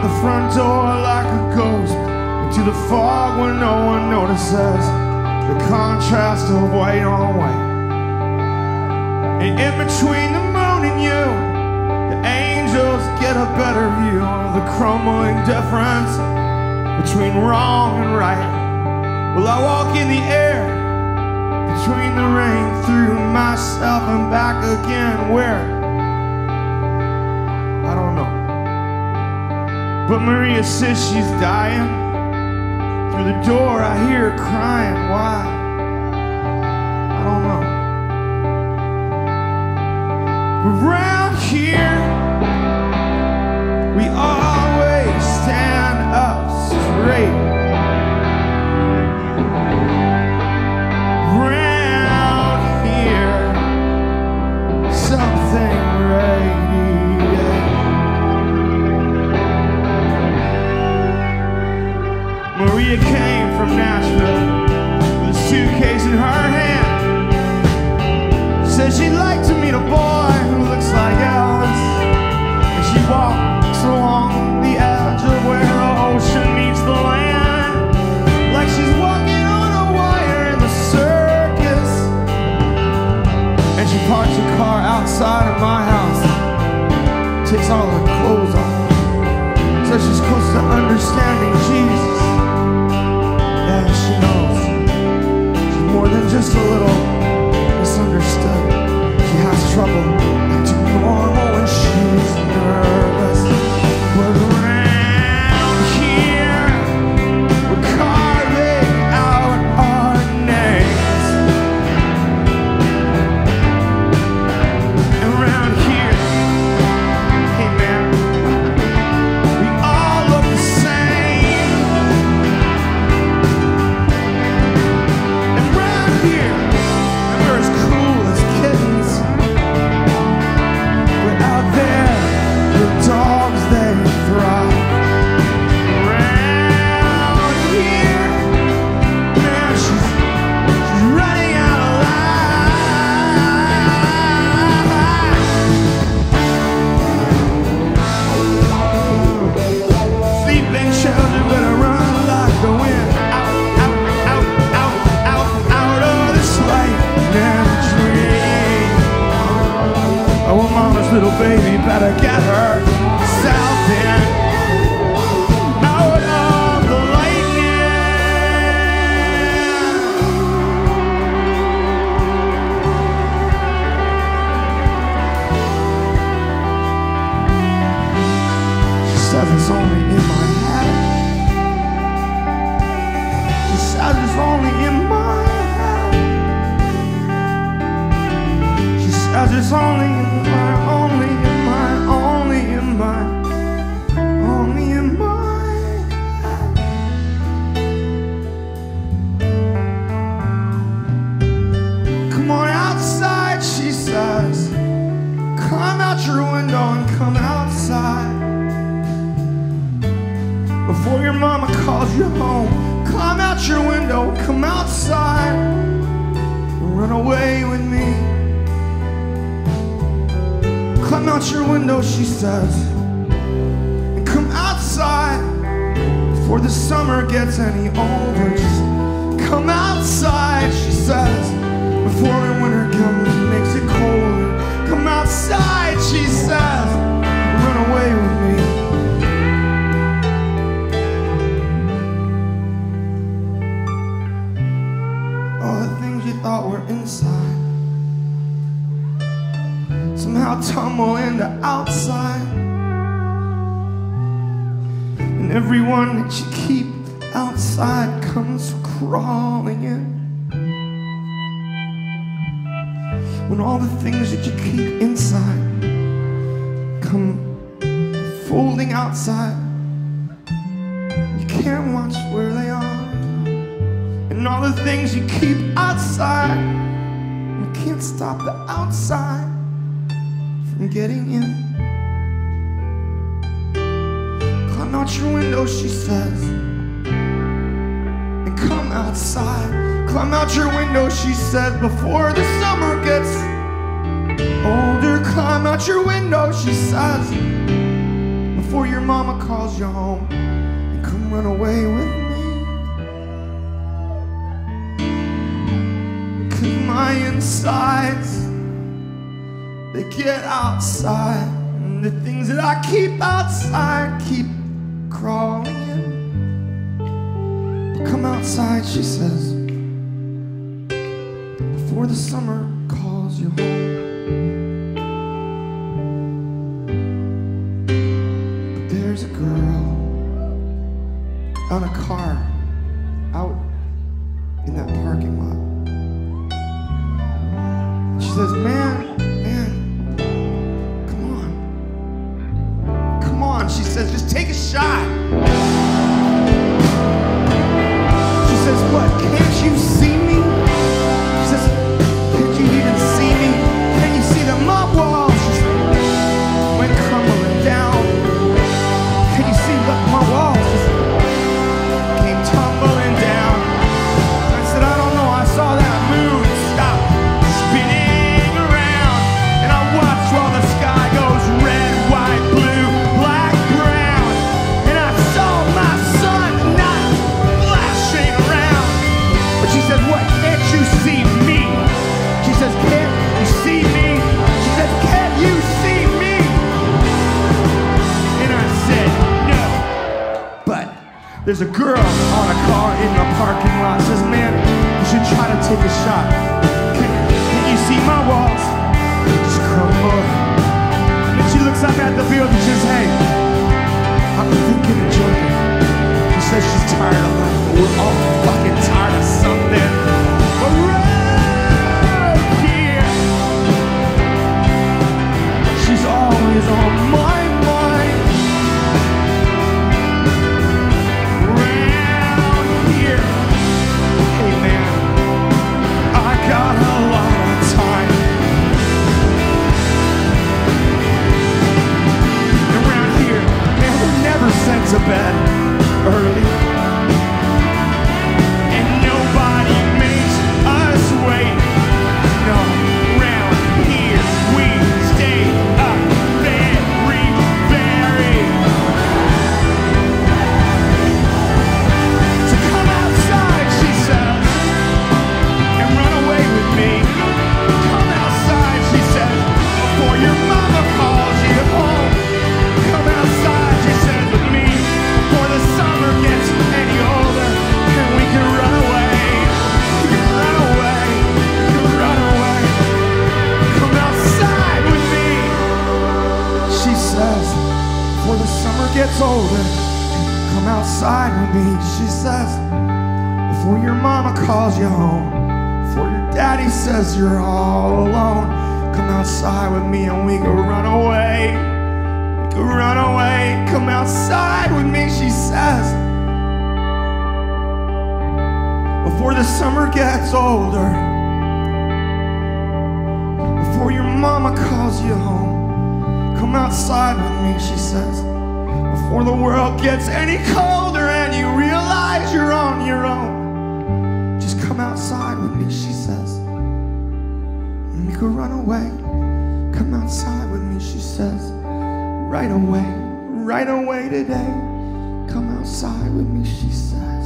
the front door like a ghost into the fog where no one notices the contrast of white on white. And in between the moon and you, the angels get a better view of the crumbling difference between wrong and right. Well, I walk in the air between the rain, through myself and back again. Where? I don't know. But Maria says she's dying. Through the door I hear her crying. Why? I don't know. Around here we always stand up straight. Around here something radiates. Maria came from Nashville with a suitcase in her hand. Said she'd like to meet a boy who looks like Elvis. And she walks along the edge of where the ocean meets the land, like she's walking on a wire in the circus. And she parks her car outside of my house, takes all her clothes off, says she's close to understanding Jesus. Yeah, she knows she's more than just a little misunderstood. She has trouble acting normal when she's nervous. But around here we're carving out our names. And around here, hey man, we all look the same. And around here we're as cool as kittens. But out there, the dogs, they thrive. Around here, man, she's running out of life. Sleeping children better run like the wind. Out, out, out, out, out, out of this life. Never dream. Oh, mama's little baby better get her south end out of the lightning. She says it's only in my head. She says it's only in my head. She says it's only in my, only in my, only in my, only in my head. Come on outside, she says. Come out your window and come outside. Before your mama calls you home, come out your window, come outside. Run away with me. Come out your window, she says, and come outside before the summer gets any older. Just come outside, she says, before the winter comes and makes it colder. Come outside, she says, and run away with me. All the things you thought were inside somehow tumble into outside. And everyone that you keep outside comes crawling in. When all the things that you keep inside come folding outside, you can't watch where they are. And all the things you keep outside, you can't stop the outside from getting in. Climb out your window, she says, and come outside. Climb out your window, she says, before the summer gets older. Climb out your window, she says, before your mama calls you home, and come run away with me. 'Cause my insides, they get outside, and the things that I keep outside keep crawling in. Come outside, she says, before the summer calls you home. But there's a girl on a car out in that parking lot. She says, man, come on. She says, just take a shot. She says, what, can't you see me? She says, can't you even see me? Can you see the mud walls? She says, went crumbling down. Can you see the mud walls? She said, came tumbling down. I said, I don't know, I saw that moon stop spinning around, and I watched while the sky goes red, white, blue, black, brown, and I saw my sun not flashing around. But she says, what, can't you see me? She says, can't you see me? She says, can't you see me? And I said, no. But there's a girl on a car in the parking lot. Says, man, you should try to take a shot. Can you see my walls? Just crumble. And she looks up at the field and she says, hey, I'm thinking of joking. She says she's tired of life. We're all fucking tired of something. But right here, she's always on my mind. Around here, hey man, I got a lot of time. Around here, man, we're never sent to bed early, and nobody makes us wait. No, round here we stay up very, very. So come outside, she says, and run away with me. Come outside, she says, before your mama calls you home. Come outside, she says, with me, before the summer gets any older, and we can run away. We can run away. We can run away. Come outside with me, she says, before the summer gets older. Come outside with me, she says, before your mama calls you home, before your daddy says you're all alone. Come outside with me and we can run away. We can run away. Come outside with me, she says, before the summer gets older, before your mama calls you home. Come outside with me, she says, before the world gets any colder and you realize you're on your own. Just come outside with me, she says, and we could run away. Come outside with me, she says, right away today. Come outside with me, she says.